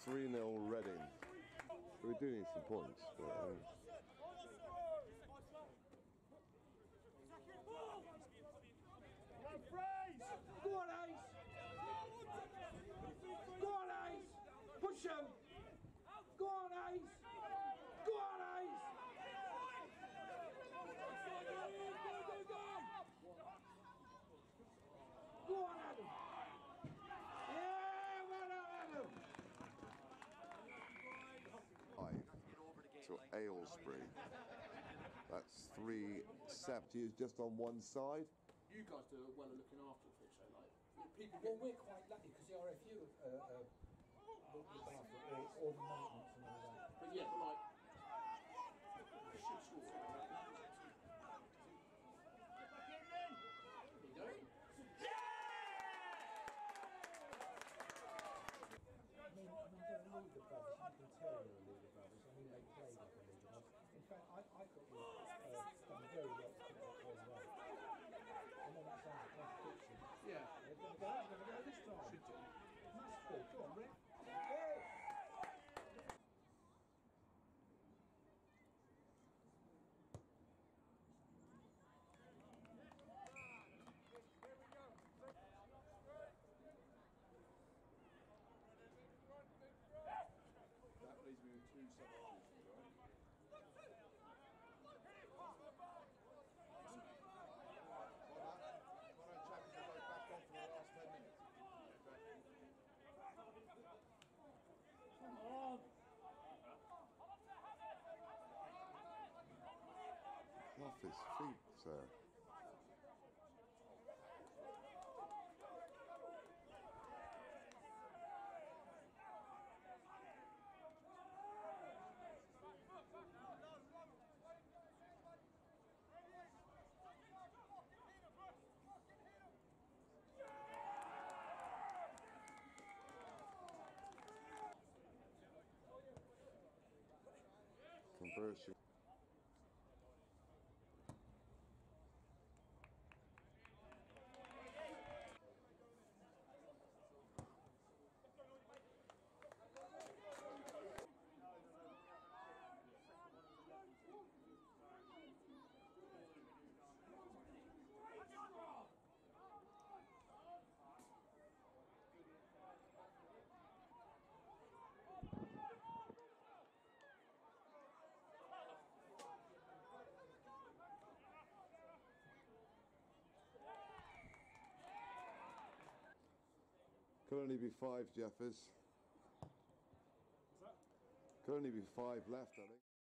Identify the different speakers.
Speaker 1: 3-0 Reading. So we do need some points. But,
Speaker 2: Go on, Ace! Go on, Ace! Push him! Go on, Ace! Go on, Ace! Go on, Adam! Yeah, well done, Adam!
Speaker 1: 5 to Aylesbury. That's 370 is just on one side.
Speaker 3: You guys do well at looking after the fish, so like people.
Speaker 2: Well, we're quite lucky because the RFU look after all the maintenance and all that.
Speaker 3: But yeah, but like you should score. There you go.
Speaker 2: I mean, they're a League of Brothers. You can tell they're a League of Brothers. I mean, they play like a League of Brothers. In fact, I thought you done very well to keep that ball away. And then that sounds like contradiction.
Speaker 3: Yeah.
Speaker 2: They're going to go this time.
Speaker 3: Should do.
Speaker 2: That's good. Go on, Rick. Hey!
Speaker 4: That leaves me with 2 substitutions, right? Why don't Chapman go back on for the last 10 minutes?
Speaker 2: Come on!
Speaker 1: Off his feet, sir. Conversion. Could only be 5, Jeffers. Could only be 5 left, I think.